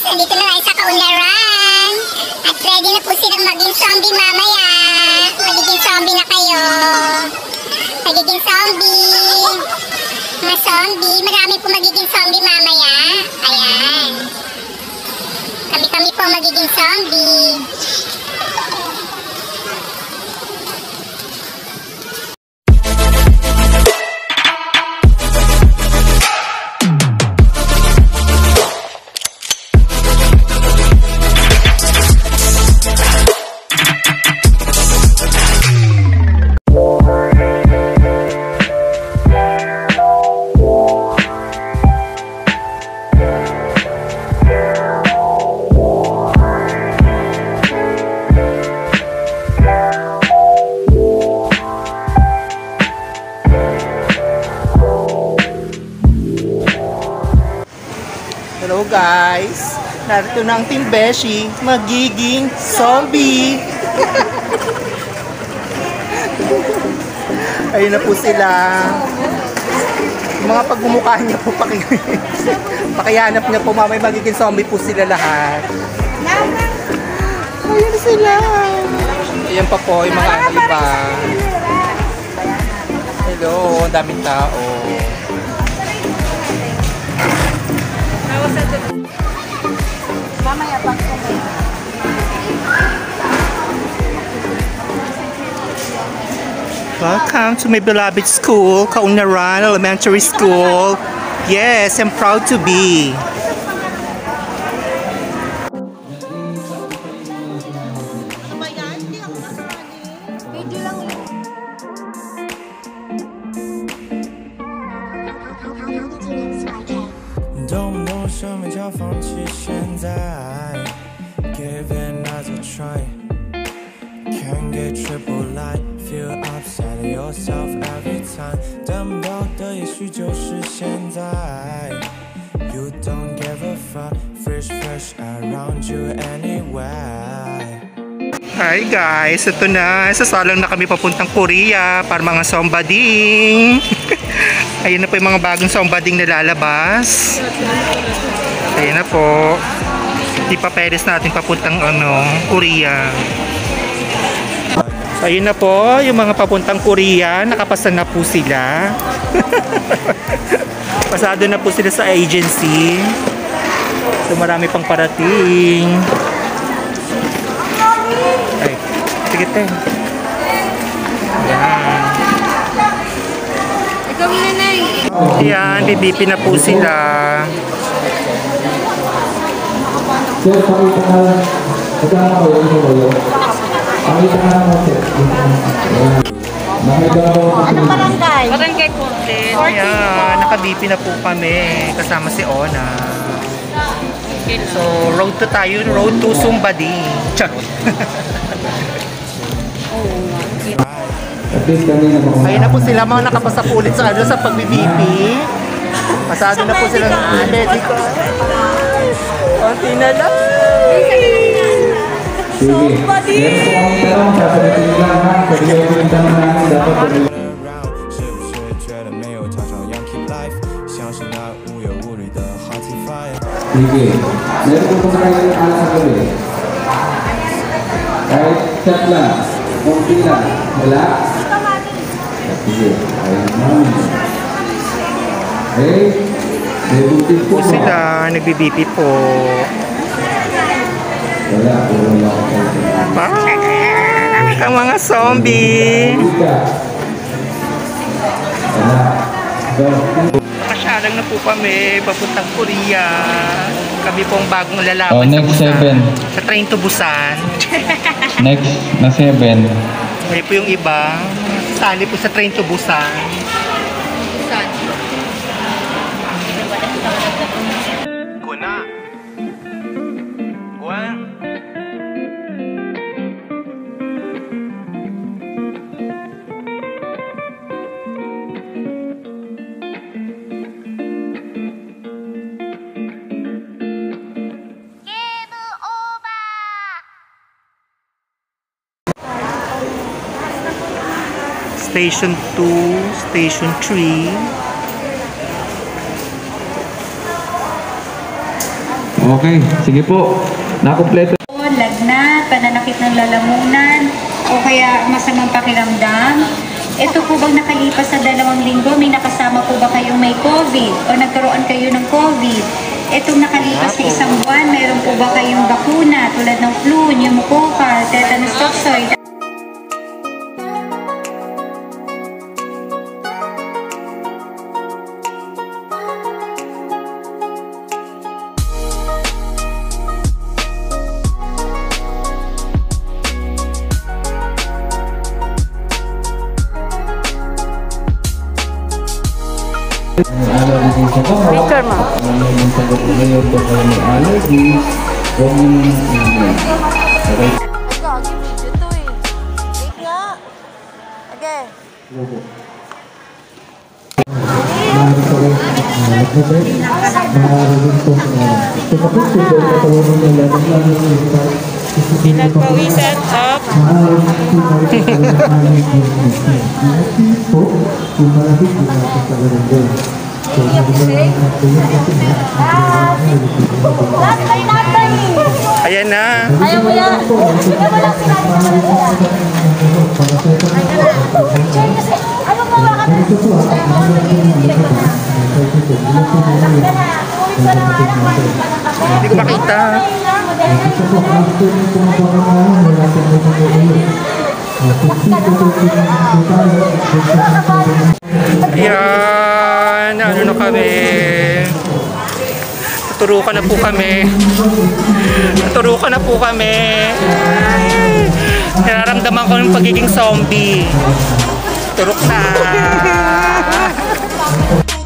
Nandito na tayo sa Kaunlaran. At ready na po silang maging zombie mamaya. Magiging zombie na kayo. Magiging zombie. Mga zombie. Marami po magiging zombie mamaya. Ayan. Kami-kami po magiging zombie. Hello guys! Narito na ang Team Beshi, magiging zombie! Ayun na po sila. Yung mga pagmumukha niya po, pakihanap niya po, mamay magiging zombie po sila lahat. Ayun sila! Ayan pa po yung mga iba. Hello, ang daming tao. Welcome to my beloved school, Kaunlaran Elementary School. Yes, I'm proud to be. Give it another try. Can't get triple light. Feel upset at yourself every time. 等不到的也许就是现在。You don't give a fuck. Fresh around you anyway. Hi guys, ito na. Sasalang na kami papuntang Korea para mga zombading. Ayun na po yung mga bagong zombading na lalabas. Ayun na po. Ipapeles natin papuntang Korea. So, ayun na po, yung mga papuntang Korea, nakapasa na po sila. Pasado na po sila sa agency. So, marami pang parating. Ay, sige tayo. Ayan. Ikaw na na eh. Ayan, bibipi na po sila. Anong barangay? Barangay Content. Ayan, nakabipi na po kami kasama si Ona. So, road to tayo, road to Sumbadi. Ayun na po sila, mga nakapasa po ulit sa pagbibipi. Pasado na po sila ng medical. Konti na lang. Sumbadi! Sige, meron po sa kayo alas sa gabi. Kahit chat lang, konti lang, wala. Sige, ayun naman. Okay, debutin po sila, nagbibipi po. Wala, wala. Ang mga zombie. Wala. Pasyalang na po kami, papuntang Korea. Kami pong bagong lalaban next sa Busan. 7. Sa train to Busan. Next na 7. May po yung iba. Sali po sa train to Busan. Kuna. Gwen. Station 2, Station 3. Okay, sige po. Nakompleto. Lagnat, pananakit ng lalamunan, o kaya masamang pakiramdam. Ito po bang nakalipas sa 2 linggo, may nakasama po ba kayong may COVID o nagkaroon kayo ng COVID? Itong nakalipas sa 1 buwan, mayroon po ba kayong bakuna tulad ng flu, pneumococcal, tetanus toxoid? Picture mo. Gagi, video to eh. Wait nga. Okay. Pinagpawisan up. Ayan na. Ayaw mo yan. Hindi mo lang sinabi mo lang sila. Ayaw mo ba kami? Hindi ko makita. Ayan, ano na kami. Tuturukan na po kami. Tuturukan na po kami. Nararamdaman ko yung pagiging zombie. Turok na.